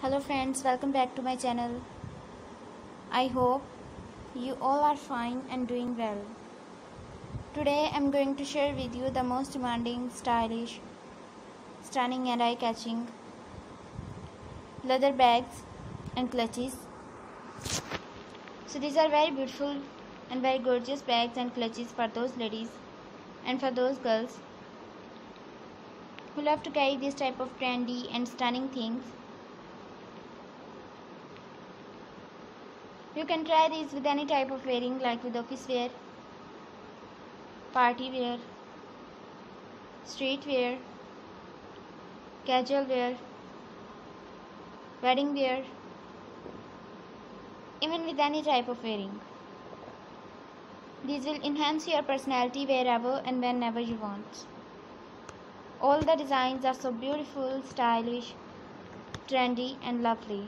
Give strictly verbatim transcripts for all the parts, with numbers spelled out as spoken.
Hello friends, welcome back to my channel. I hope you all are fine and doing well. Today I'm going to share with you the most demanding, stylish, stunning and eye-catching leather bags and clutches. So these are very beautiful and very gorgeous bags and clutches for those ladies and for those girls who love to carry this type of trendy and stunning things. You can try these with any type of wearing, like with office wear, party wear, street wear, casual wear, wedding wear, even with any type of wearing. These will enhance your personality wherever and whenever you want. All the designs are so beautiful, stylish, trendy and lovely.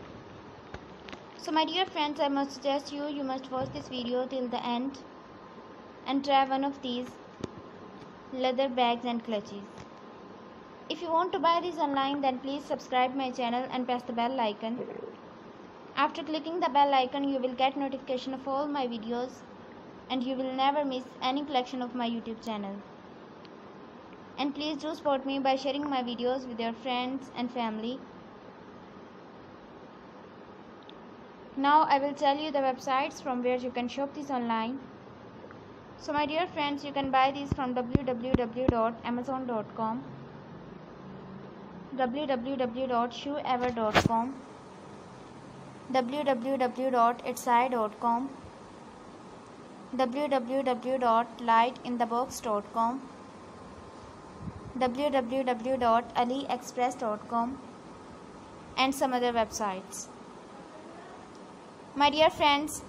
So my dear friends, I must suggest you, you must watch this video till the end and try one of these leather bags and clutches. If you want to buy these online, then please subscribe my channel and press the bell icon. After clicking the bell icon, you will get notification of all my videos and you will never miss any collection of my YouTube channel. And please do support me by sharing my videos with your friends and family. Now I will tell you the websites from where you can shop these online. So my dear friends, you can buy these from w w w dot amazon dot com, w w w dot shoeever dot com, w w w dot etsy dot com, w w w dot light in the box dot com, w w w dot aliexpress dot com and some other websites. My dear friends,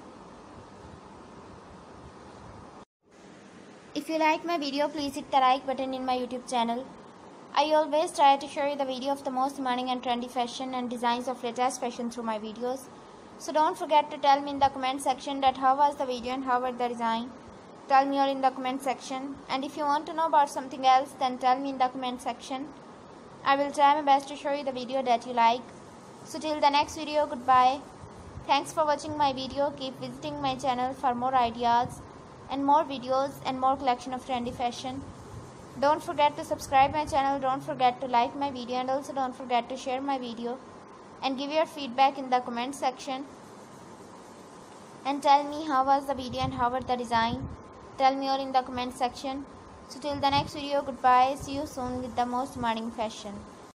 if you like my video, please hit the like button in my YouTube channel. I always try to show you the video of the most demanding and trendy fashion and designs of latest fashion through my videos. So don't forget to tell me in the comment section that how was the video and how was the design. Tell me all in the comment section. And if you want to know about something else, then tell me in the comment section. I will try my best to show you the video that you like. So till the next video, goodbye. Thanks for watching my video. Keep visiting my channel for more ideas and more videos and more collection of trendy fashion. Don't forget to subscribe my channel. Don't forget to like my video and also don't forget to share my video and give your feedback in the comment section. And tell me how was the video and how was the design. Tell me all in the comment section. So till the next video, goodbye. See you soon with the most demanding fashion.